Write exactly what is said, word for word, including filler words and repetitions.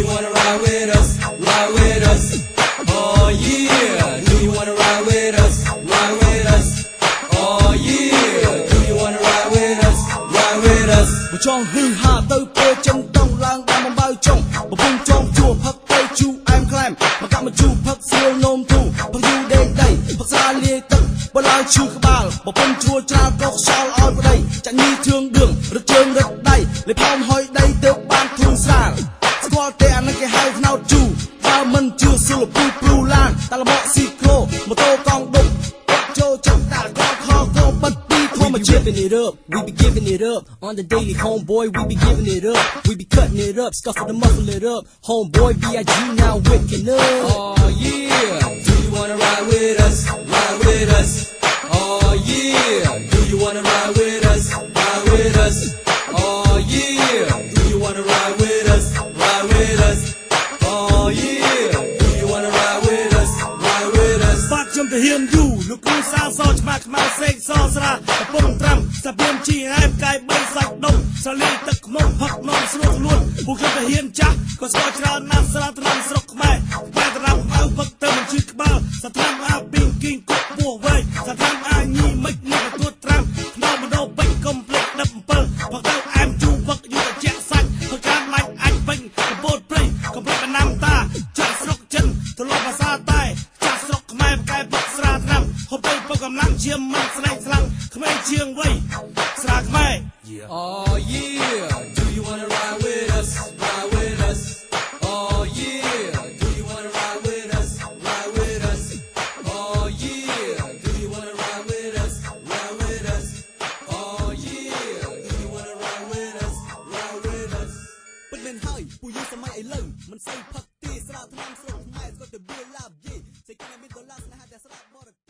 you wanna ride with us? Ride with us. Oh yeah. Do you wanna ride with us? Ride with us. Oh yeah. Do you wanna ride with us? Ride with us. មកចង់ហឺហាទៅពេលចិនតង់ឡើងតាមបំបៅចុងបំពង់ចង់ជួផឹកទៅជូអែមក្លែមមកកាក់មកជូផឹកស្រួលនោមទូផឹកយូរដេកដីផឹកស្រាលាយទឹកបើឡើងឈឺក្បាលបំពង់ជួច្រាលក៏ខ្យល់ឲ្យប្តីចាញ់ញីជើងដឿងរត់ជើងរត់ដៃលេផោមហុយដីទៅបានធូរស្រាលស្គាល់ទេអានេះគេហៅថ្នោតជូបើមិនជឿស៊ុលពូព្រូឡានតាលបកស៊ីក្រូម៉ូតូកង់ដុកចូលចិត្តតាកោខកោបិទពីធម្មជាតិ giving it up we be giving it up on the daily homeboy we be giving it up we be cutting it up scuffing the muffle it up homeboy B I G now waking up oh yeah do you wanna ride with us ride with us oh yeah do you wanna ride with us ride with us oh yeah do you wanna ride with us ride with us oh yeah do you wanna ride with us ride with us បាត់ខ្ញុំទៅហ៊ានយូលោកគ្រូសាសឆ្មាខ្មៅសេកសស្រាកំពុងត្រាំសាបៀនជីហែបកាយបីសាច់ដុំសាលីទឹកខ្មុំផឹកនំស្រួលខ្លួនពួកខ្ញុំទៅហ៊ានចាស់ក៏ស្គាល់ច្រើនណាស់ស្រាត្រាំស្រុកខ្មែរខ្មែរត្រាំអៅផឹកទៅមិនជឿក្បាលសាត្រាំអាពីងគីងគក់ពោះវែងសាត្រាំអាញីមិននេះក៏ទួតត្រាំខ្នងមដោពេញកុំភ្លេចដិបអំពិលផឹកទៅអែមជូផឹកយូរជាក់សាច់ផឹកតាមឡាច់អាចពេញកំពតព្រៃកំភ្លេចបណ្ណាំតាចាក់ស្រុកចិនទលំភាសាតែចាក់ស្រុកខ្មែរផ្កាយផឹកស្រាត្រាំហូបទៅពុកកម្លាំងជាមិនស្នែកស្លាំងក្មេងជាងវ័យស្រាខ្មែរ oh yeah do you wanna ride with us ride with us oh yeah do you wanna ride with us ride with us oh yeah do you wanna ride with us ride with us oh yeah do you wanna ride with us ride with us ពិតមែនហើយពួកយើងសម័យឥឡូវមិនសូវផឹកទេស្រាថ្នាំស្រុកខ្មែរស្គាល់តែបៀឡាបយេសេចក្ដីមានដុល្លារស្នេហាតែស្រាបរ